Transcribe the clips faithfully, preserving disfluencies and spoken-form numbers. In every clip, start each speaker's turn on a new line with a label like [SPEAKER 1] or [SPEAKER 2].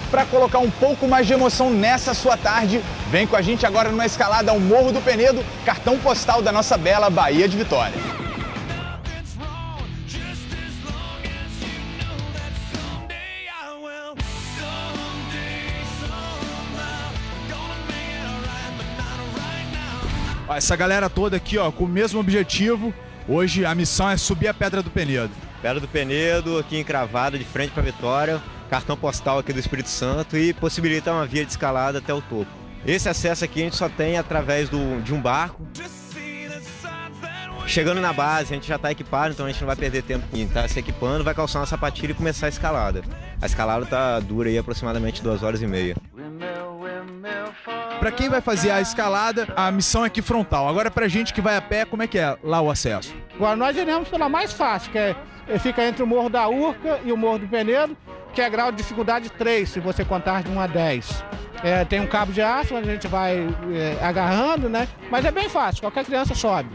[SPEAKER 1] Para colocar um pouco mais de emoção nessa sua tarde, vem com a gente agora numa escalada ao Morro do Penedo, cartão postal da nossa bela Bahia de Vitória. Essa galera toda aqui, ó, com o mesmo objetivo. Hoje a missão é subir a Pedra do Penedo.
[SPEAKER 2] Pedra do Penedo, aqui encravada, de frente para Vitória, cartão postal aqui do Espírito Santo e possibilita uma via de escalada até o topo. Esse acesso aqui a gente só tem através do, de um barco. Chegando na base, a gente já está equipado, então a gente não vai perder tempo em estar se equipando, vai calçar uma sapatilha e começar a escalada. A escalada tá dura aí aproximadamente duas horas e meia.
[SPEAKER 1] Para quem vai fazer a escalada, a missão é aqui frontal. Agora pra gente que vai a pé, como é que é lá o acesso?
[SPEAKER 3] Agora nós iremos pela mais fácil, que é, fica entre o Morro da Urca e o Morro do Penedo, que é grau de dificuldade três, se você contar de um a dez. É, tem um cabo de aço onde a gente vai é, agarrando, né? Mas é bem fácil, qualquer criança sobe.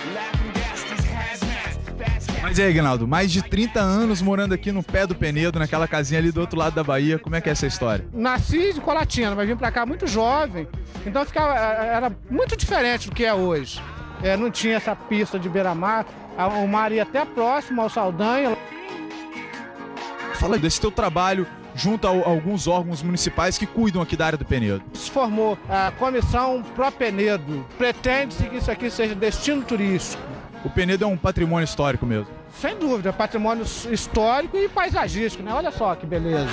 [SPEAKER 1] Mas e aí, Aguinaldo, mais de trinta anos morando aqui no pé do Penedo, naquela casinha ali do outro lado da Bahia, como é que é essa história?
[SPEAKER 3] Nasci em Colatina, mas vim pra cá muito jovem, então ficava, era muito diferente do que é hoje. É, não tinha essa pista de beira-mar, o mar ia até próximo ao Saldanha.
[SPEAKER 1] Fala desse teu trabalho junto a alguns órgãos municipais que cuidam aqui da área do Penedo.
[SPEAKER 3] Se formou a Comissão Pro Penedo, pretende-se que isso aqui seja destino turístico.
[SPEAKER 1] O Penedo é um patrimônio histórico mesmo.
[SPEAKER 3] Sem dúvida, patrimônio histórico e paisagístico, né? Olha só que beleza.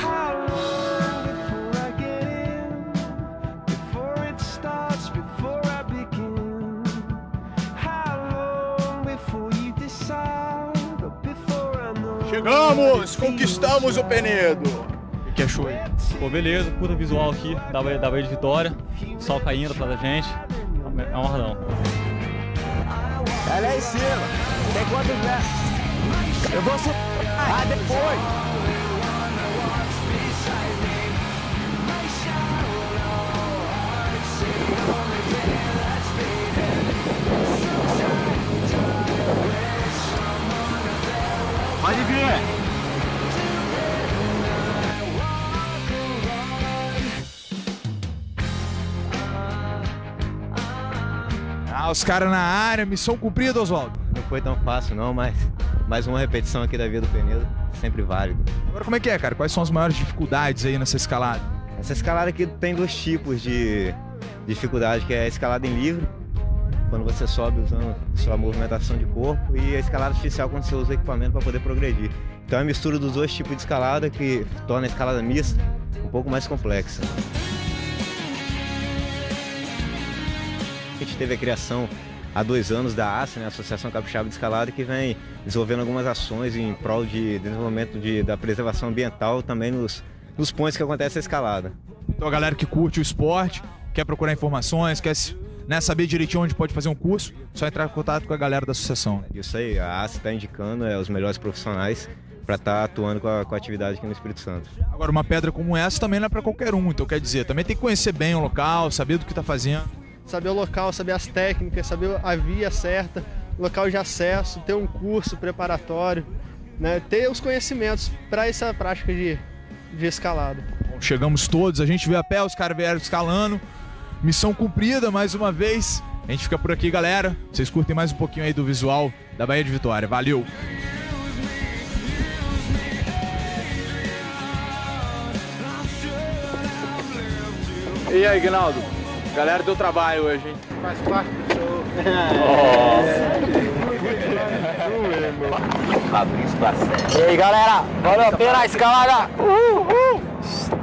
[SPEAKER 1] Chegamos! Conquistamos o Penedo!
[SPEAKER 4] O que achou aí? Pô, beleza, puta visual aqui da Bahia, da Bahia de Vitória. Sol caindo atrás da gente. É um ardão.
[SPEAKER 5] Ela é em cima. Tem quantos metros? Eu vou subir. Ah, depois. Pode vir.
[SPEAKER 1] Ah, os caras na área, missão cumprida, Oswaldo.
[SPEAKER 2] Não foi tão fácil não, mas mais uma repetição aqui da Via do Penedo, sempre válido.
[SPEAKER 1] Agora como é que é, cara? Quais são as maiores dificuldades aí nessa escalada?
[SPEAKER 2] Essa escalada aqui tem dois tipos de dificuldade, que é a escalada em livre, quando você sobe usando sua movimentação de corpo, e a escalada artificial quando você usa o equipamento para poder progredir. Então é a mistura dos dois tipos de escalada que torna a escalada mista um pouco mais complexa. A gente teve a criação há dois anos da A C, né, Associação Capixaba de Escalada, que vem desenvolvendo algumas ações em prol de desenvolvimento de, da preservação ambiental também nos, nos pontos que acontece a escalada.
[SPEAKER 1] Então a galera que curte o esporte, quer procurar informações, quer né, saber direitinho onde pode fazer um curso, só entrar em contato com a galera da associação.
[SPEAKER 2] Isso aí, a A C está indicando é, os melhores profissionais para estar tá atuando com a, com a atividade aqui no Espírito Santo. Agora,
[SPEAKER 1] uma pedra como essa também não é para qualquer um, então quer dizer, também tem que conhecer bem o local, saber do que está fazendo.
[SPEAKER 6] Saber o local, saber as técnicas, saber a via certa, local de acesso, ter um curso preparatório, né? Ter os conhecimentos para essa prática de, de escalada.
[SPEAKER 1] Bom, chegamos todos, a gente veio a pé, os caras vieram escalando, missão cumprida mais uma vez. A gente fica por aqui, galera. Vocês curtem mais um pouquinho aí do visual da Bahia de Vitória. Valeu!
[SPEAKER 7] E aí, Aguinaldo? Galera deu trabalho hoje, hein?
[SPEAKER 3] Faz parte do show.
[SPEAKER 5] Fabrício Barcelos. E aí, galera? Valeu a pena a escalada? Uhul!